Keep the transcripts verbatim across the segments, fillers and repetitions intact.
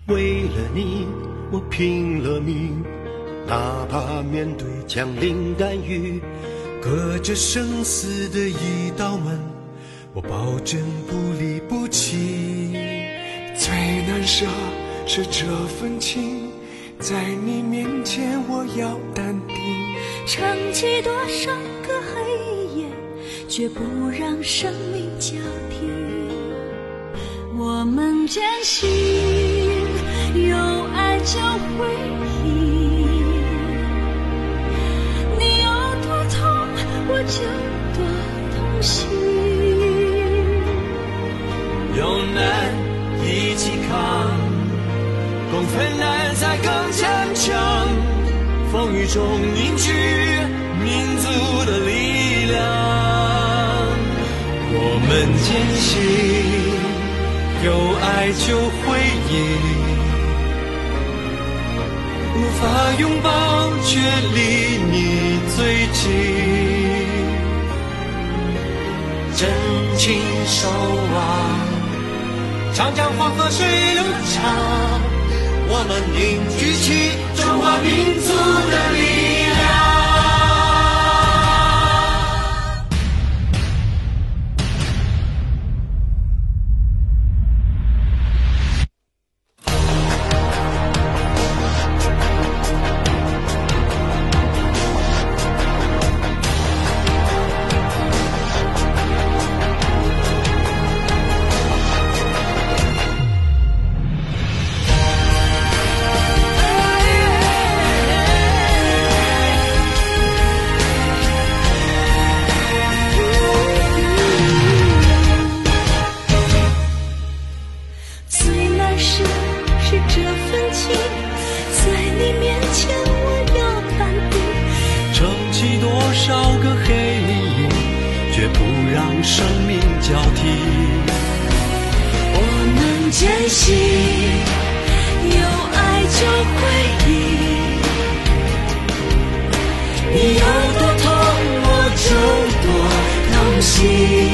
为了你，我拼了命，哪怕面对枪林弹雨，隔着生死的一道门，我保证不离不弃。 最难舍是这份情，在你面前我要淡定， 撑起多少个黑夜，绝不让生命交替。我们坚信有爱就会赢，你有多痛我就多痛心， 有难一起扛，共分担才更坚强，风雨中凝聚民族的力量。我们坚信有爱就会赢，无法拥抱却离你最近，真情守望，长江黄河水流长，我们凝聚起中华民族的力量。生命交替， 我们坚信有爱就会赢，你有多痛我就多痛心，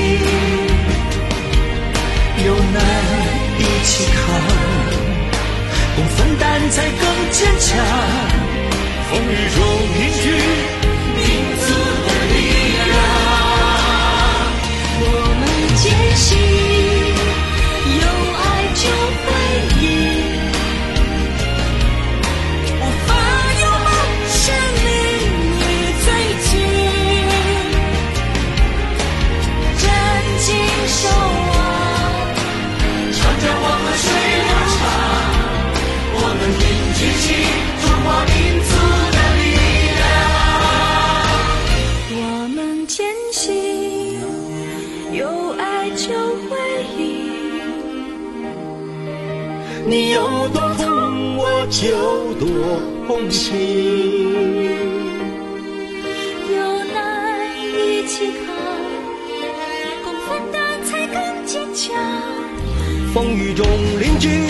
有难一起扛，共分担才更坚强，风雨中凝聚民族的力量。 坚信有爱就会赢，无法拥抱却离你最近，真情守望， 长江黄河水流长，我们凝聚起中华民族的力量。 我们坚信有爱就会赢， 你有多痛我就多痛心， 有难一起扛，共分担才更坚强， 风雨中凝聚